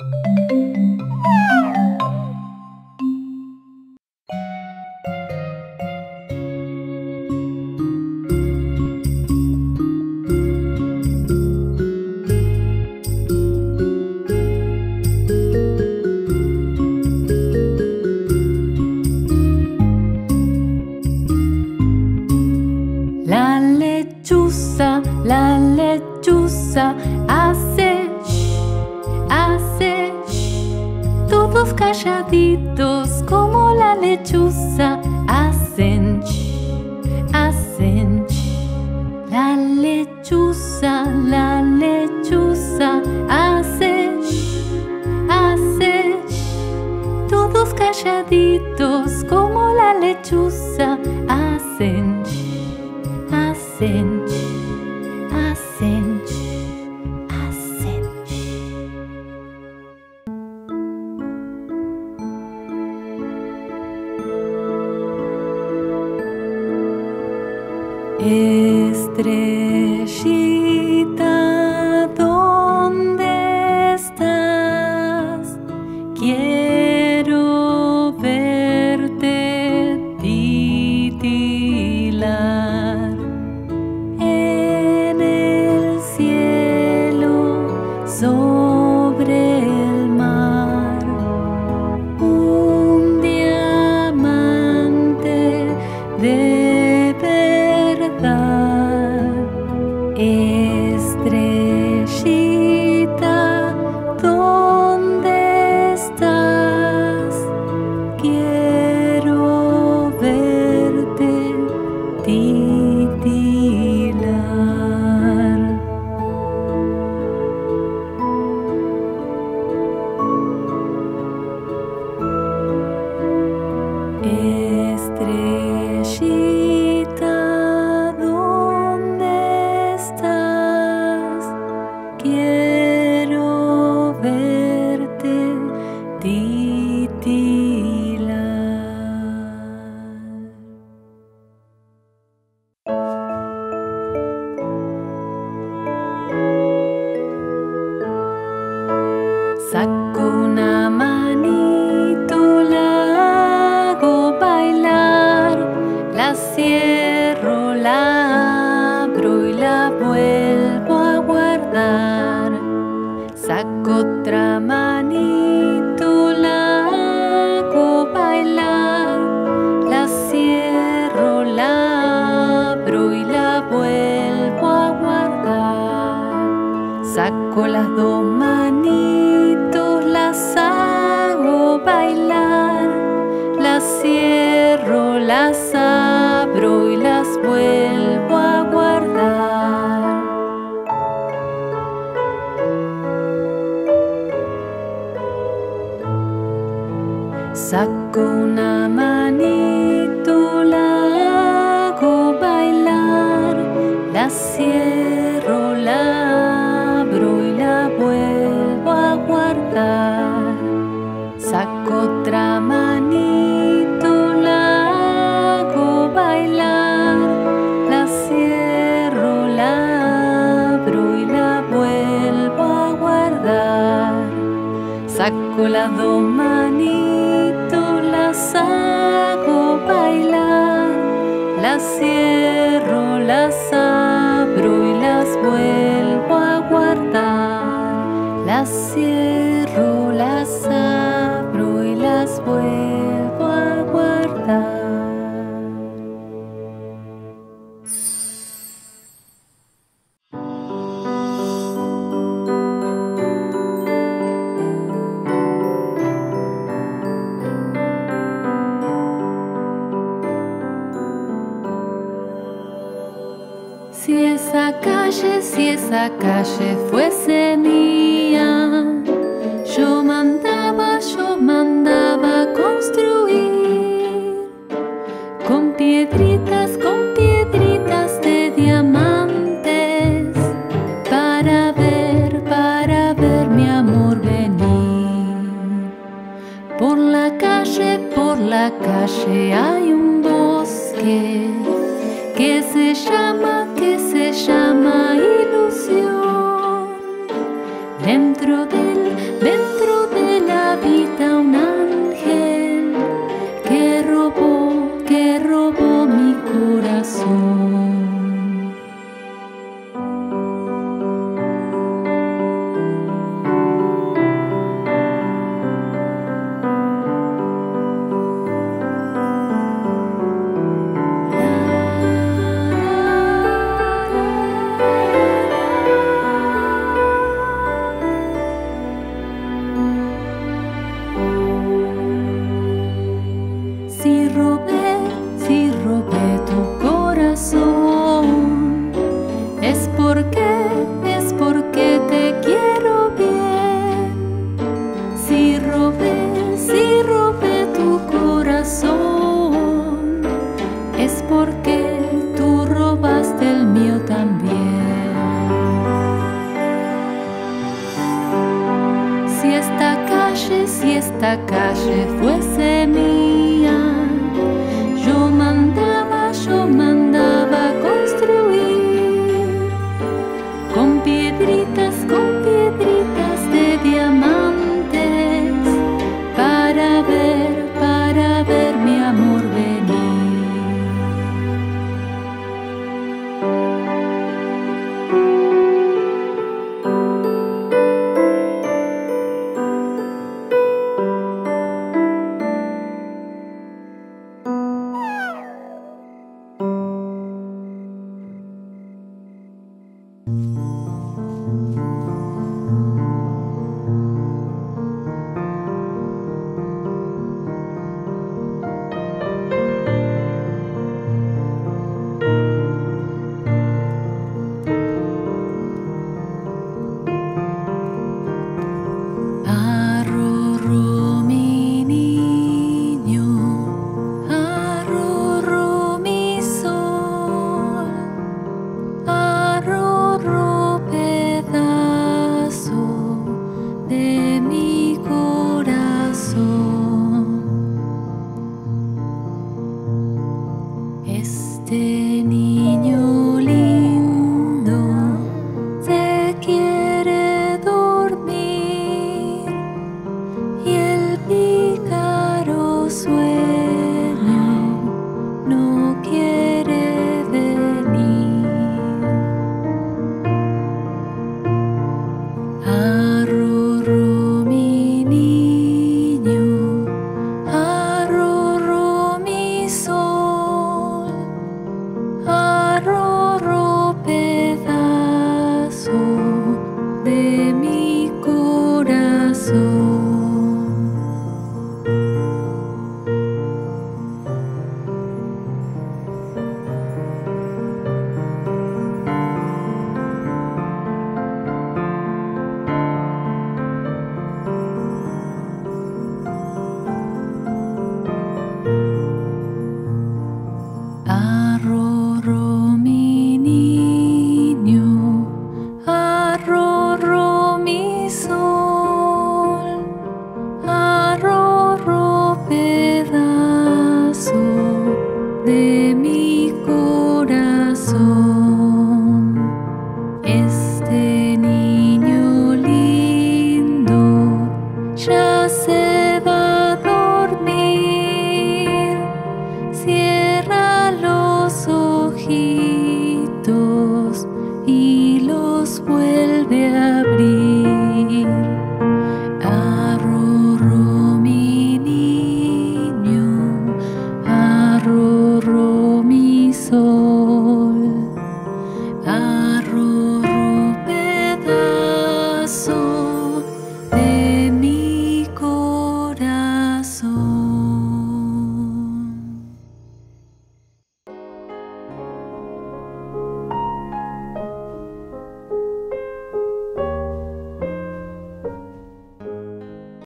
La lechuza hace shh, hace shh. Todos calladitos como la lechuza hacen shh, hacen shh. La lechuza hace shh, hace shh. Todos calladitos como la lechuza hacen shh, hacen shh. Hacen shh, hacen shh. Estrellita, ¿dónde estás? Quiero verte titilar. Sobre el mar, un diamante de verdad. Estrellita, ¿dónde estás? Quiero verte titilar. Estrellita, ¿dónde estás? Quiero verte titilar. Saco una manito, la hago bailar, la cierro, la abro y la vuelvo a guardar. Saco otra manito, la hago bailar, la cierro, la abro y la vuelvo a guardar. Saco las dos manitos, las hago bailar, las cierro, las abro y las vuelvo a guardar. Saco una manito, la hago bailar, la cierro, la abro y la vuelvo a guardar. Saco otra manito, la hago bailar, la cierro, la abro y la vuelvo a guardar. Saco las dos manitos, las hago bailar, las cierro, las abro y las vuelvo a guardar. Las cierro, las abro y las vuelvo a guardar. Si esa calle fuese mía, yo mandaba construir con piedritas de diamantes para ver mi amor venir. Por la calle hay un bosque que se llama ilusión. Dentro del si esta calle fuese mía, yo mandaba construir con piedritas de diamantes para ver mi amor venir. Arrorró mi niño, arrorró mi sol, arrorró pedazo de mi corazón. Este niño lindo se quiere dormir y el pícaro sueño no quiere venir. Arrorró mi niño, arrorró mi sol, arrorró pedazo de mi corazón. Arrorró mi niño, arrorró mi sol, arrorró pedazo de mi corazón. Este niño lindo ya se